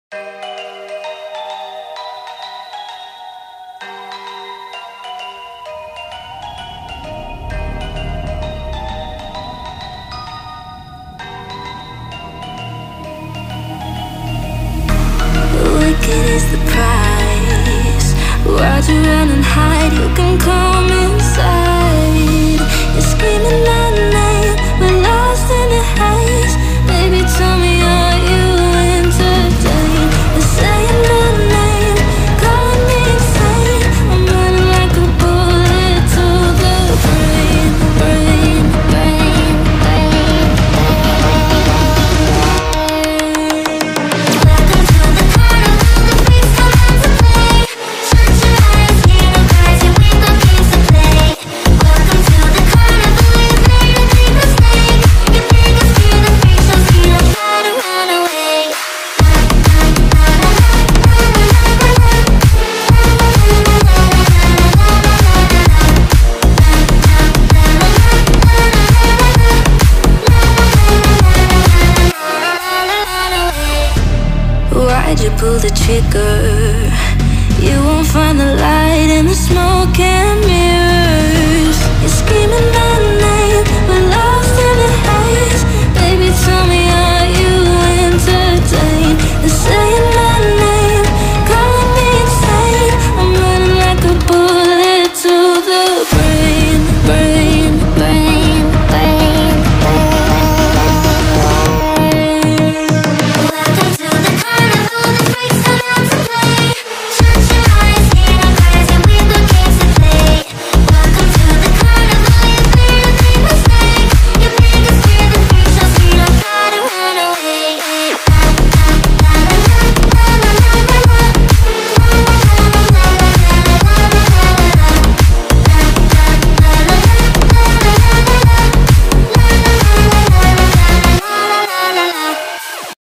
Wicked is the price. Why'd you run and hide? You can come inside. You're screaming my name, we're lost in the haze. Baby, tell me, are you entertained? You're saying my name, calling me insane. I'm running like a bullet to the brain, brain, brain, brain. Welcome to the carnival, the freaks come out to play. Shut your eyes, hear the cries, you ain't got games to play. Welcome to the carnival, you've made a big mistake. Your biggest fear, the freaks don't see, they'll try to run away. Why'd you pull the trigger? You won't find the light in the smoke and mirrors. You're screaming